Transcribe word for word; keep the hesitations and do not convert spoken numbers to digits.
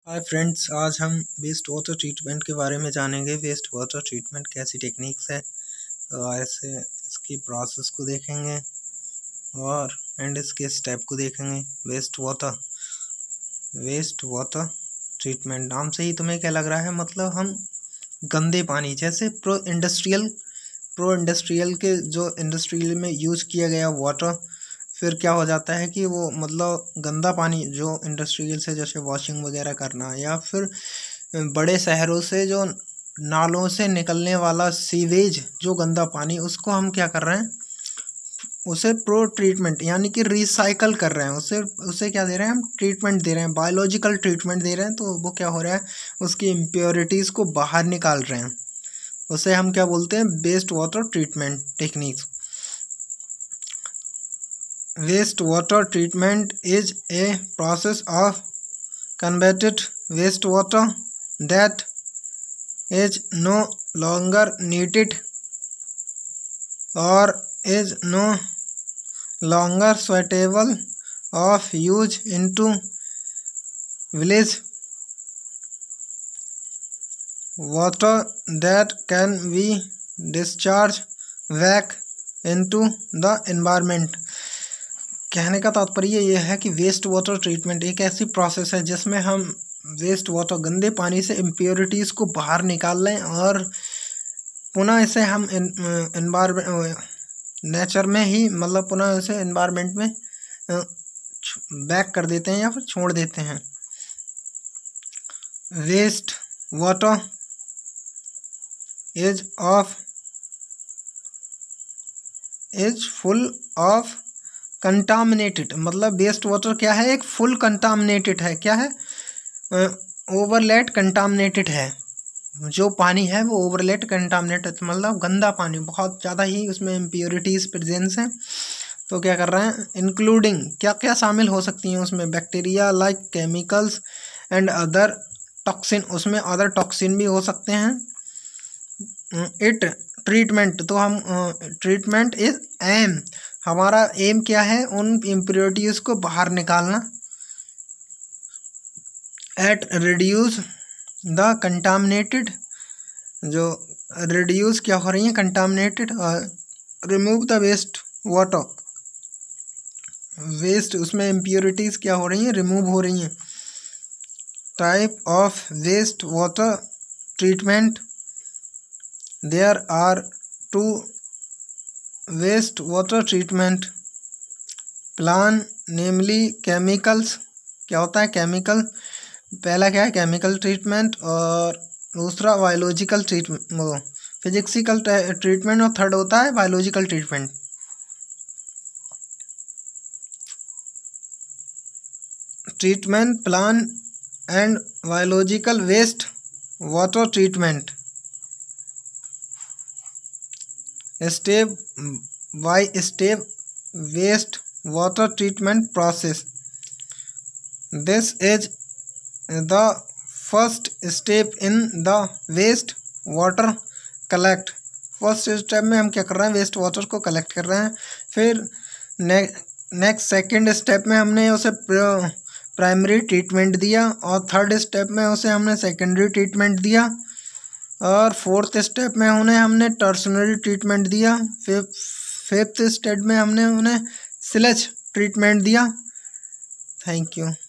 Hi friends, आज हम waste water treatment के बारे में जानेंगे। वेस्ट वाटर ट्रीटमेंट कैसी टेक्निक्स है और ऐसे इसकी प्रोसेस को देखेंगे और एंड इसके स्टेप को देखेंगे। Waste water waste water treatment नाम से ही तुम्हें क्या लग रहा है? मतलब हम गंदे पानी, जैसे प्रो इंडस्ट्रियल प्रो इंडस्ट्रियल के जो इंडस्ट्रियल में यूज़ किया गया वाटर, फिर क्या हो जाता है कि वो मतलब गंदा पानी जो इंडस्ट्रियल से, जैसे वॉशिंग वगैरह करना, या फिर बड़े शहरों से जो नालों से निकलने वाला सीवेज, जो गंदा पानी, उसको हम क्या कर रहे हैं, उसे प्रो ट्रीटमेंट यानी कि रिसाइकल कर रहे हैं। उसे उसे क्या दे रहे हैं हम? ट्रीटमेंट दे रहे हैं, बायोलॉजिकल ट्रीटमेंट दे रहे हैं। तो वो क्या हो रहा है, उसकी इम्प्योरिटीज़ को बाहर निकाल रहे हैं। उसे हम क्या बोलते हैं? Waste water treatment techniques. Wastewater treatment is a process of converted wastewater that is no longer needed or is no longer suitable of use into village water that can be discharged back into the environment। कहने का तात्पर्य यह है कि waste water treatment एक ऐसी process है जिसमें हम वेस्ट वाटर, गंदे पानी से इम्प्योरिटीज़ को बाहर निकाल लें और पुनः इसे हम एनवायरमेंट, नेचर में ही, मतलब पुनः इसे एनवायरमेंट में बैक कर देते हैं या फिर छोड़ देते हैं। Waste water is of is full of contaminated, मतलब वेस्ट वाटर क्या है? एक फुल कंटामिनेटेड है। क्या है? ओवरलेट कंटामिनेटेड है। जो पानी है वो ओवरलेट कंटामिनेटेड, मतलब गंदा पानी, बहुत ज़्यादा ही उसमें इम्प्योरिटीज़ प्रेजेंस हैं। तो क्या कर रहे हैं? इंक्लूडिंग, क्या क्या शामिल हो सकती हैं उसमें? Bacteria like chemicals and other toxin, उसमें अदर टॉक्सिन भी हो सकते हैं। इट ट्रीटमेंट, तो हम ट्रीटमेंट इज एम, हमारा एम क्या है? उन इम्प्योरिटीज़ को बाहर निकालना। एट रिड्यूस द कंटामिनेटेड, जो रिड्यूस क्या हो रही है? Contaminated. Remove the waste water, waste, उसमें इम्प्योरिटीज़ क्या हो रही हैं? रिमूव हो रही हैं। Type of waste water treatment, there are two waste water treatment plan, namely chemicals. क्या होता है? केमिकल, पहला क्या है? केमिकल ट्रीटमेंट, और दूसरा बायोलॉजिकल ट्रीटमेंट, फिजिक्सिकल ट्रीटमेंट, और थर्ड होता है biological treatment. Treatment plan and biological waste water treatment, step by step waste water treatment process. This is the first step in the waste water collect. First step में हम क्या कर रहे हैं? Waste water को collect कर रहे हैं। फिर नेक्स्ट सेकंड स्टेप में हमने उसे प्राइमरी ट्रीटमेंट दिया, और थर्ड स्टेप में उसे हमने सेकेंडरी ट्रीटमेंट दिया, और फोर्थ स्टेप में उन्हें हमने टर्शनरी ट्रीटमेंट दिया। फिफ्थ स्टेप में हमने उन्हें सिलेज ट्रीटमेंट दिया। Thank you.